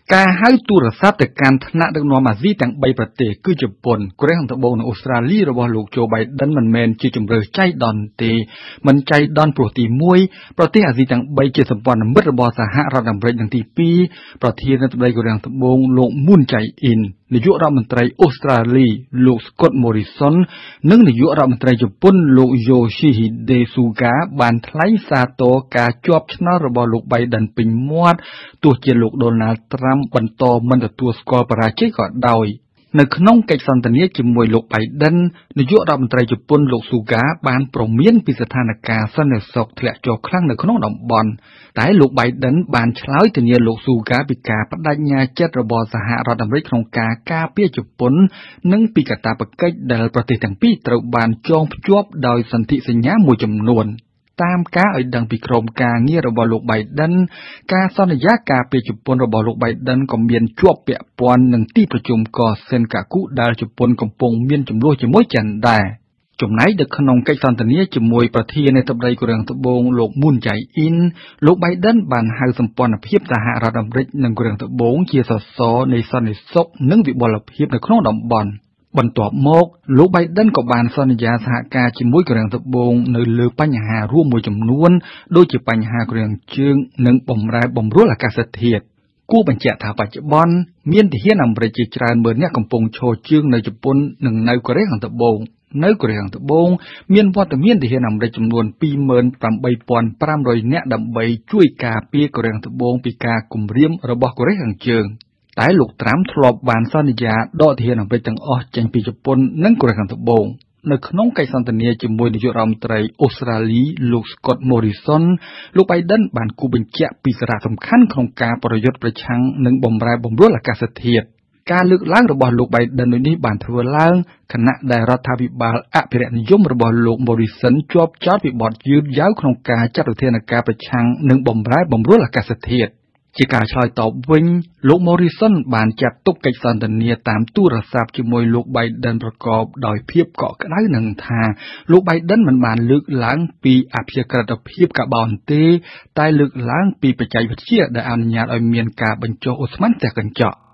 ការហៅទូរស័ព្ទទៅកាន់ថ្នាក់ដឹកនាំអាស៊ីទាំង3ប្រទេសគឺជប៉ុនកូរ៉េខាងត្បូងនិងអូស្ត្រាលីរបស់លោកโจ Biden មិនមែនជាជំរើសចៃដន្យទេមិនចៃដន្យព្រោះទី1ប្រទេសអាស៊ីទាំង3ជាសម្ព័ន្ធមិត្តរបស់សហរដ្ឋអាមេរិកនិងទី2ប្រធានាធិបតីកូរ៉េខាងត្បូងលោក Moon Jae-in នាយករដ្ឋមន្ត្រីអូស្ត្រាលីលោក Scott Morrison និងនាយករដ្ឋមន្ត្រីជប៉ុនលោក Yoshihide Suga បានថ្លែងសារទរការជាប់ឆ្នោតរបស់លោក Biden ពេញមាត់ទោះជាលោក Donald Trump បន្តមិនទទួលស្គាល់បរាជ័យក៏ដោយនៅក្នុងកិច្ចសន្ទនាជាមួយលោក Biden នាយករដ្ឋមន្ត្រីជប៉ុនលោក Suga បានព្រមានពីស្ថានភាពសន្តិសុខធ្លាក់ចុះខ្លាំងនៅក្នុងតំបន់តែលោក Biden បានឆ្លើយទៅនាលោក Suga ពីការបដិញ្ញាចិត្តរបស់សហរដ្ឋអាមេរិកក្នុងការការពារជប៉ុននិងពីកាតព្វកិច្ចដែលប្រទេសទាំងពីរត្រូវបានចងភ្ជាប់ដោយសន្ធិសញ្ញាមួយចំនួនតាមការឲ្យដឹងពីក្រុមការងាររបស់លោក Biden ការសន្យាការពារជប៉ុនរបស់លោក Biden ក៏មានជាប់ពាក់ព័ន្ធនឹងទីប្រជុំកសេនកាគុដែលជប៉ុនកំពុងមានចំនួនជាមួយចិនដែរចំណែកនៅក្នុងកិច្ចសន្ទនាជាមួយប្រធានាធិបតីកូរ៉េខាងត្បូងលោក Moon Jae-in លោក Biden បានហៅសម្ព័ន្ធភាពសហរដ្ឋអាមេរិកនិងកូរ៉េខាងត្បូងជាសសរនៃសន្តិសុខនិងវិបុលភាពនៅក្នុងតំបន់បន្ទាប់មកលោក Biden ក៏បានសន្យាសហការជាមួយកូរ៉េខាងត្បូងនៅលើបញ្ហារួមមួយចំនួនដូចជាបញ្ហាកូរ៉េខាងជើងនិងបម្រែបម្រួលអាកាសធាតុគួរបញ្ជាក់ថាបច្ចុប្បន្នមានទាហានអាមេរិកជាច្រើនម៉ឺននាក់កំពុងឈរជើងនៅជប៉ុននិងនៅកូរ៉េខាងត្បូងនៅកូរ៉េខាងត្បូងមានវត្តមានទាហានអាមេរិកចំនួន 28,500 នាក់ដើម្បីជួយការពារកូរ៉េខាងត្បូងពីការគំរាមរបស់កូរ៉េខាងជើងតែលោកត្រាំធ្លាប់បានសន្យាដកទាហានអាមេរិកទាំងអស់ចេញពីជប៉ុននិងកូរ៉េខាងត្បូងនៅក្នុងកិច្ចសន្ទនាជាមួយនាយករដ្ឋមន្ត្រីអូស្ត្រាលីលោក Scott Morrison លោក Biden បានគូបញ្ជាក់ពីសារៈសំខាន់ក្នុងការប្រយុទ្ធប្រឆាំងនឹងបម្រែបម្រួលអាកាសធាតុការលើកឡើងរបស់លោក Biden នេះបានធ្វើឡើងខណៈដែលរដ្ឋាភិបាលអភិរក្សនិយមរបស់លោក Morrison ជាប់ចោទពីបទយឺតយ៉ាវក្នុងការចាត់វិធានការប្រឆាំងនឹងបម្រែបម្រួលអាកាសធាតុជាការឆ្លើយតបវិញលោក Morrison បានចាត់ទុកកិច្ចសន្ទនាតាមទូរស័ព្ទជាមួយលោក Biden ប្រកបដោយភាពកក់ក្ដៅនិងថាលោក Biden មិនបានលើកឡើងពីអព្យាក្រឹតភាពកាបូនទេតែលើកឡើងពីបច្ចេកវិទ្យាដែលអនុញ្ញាតឲ្យមានការបញ្ចុះឧស្ម័នផ្ទះកញ្ចក់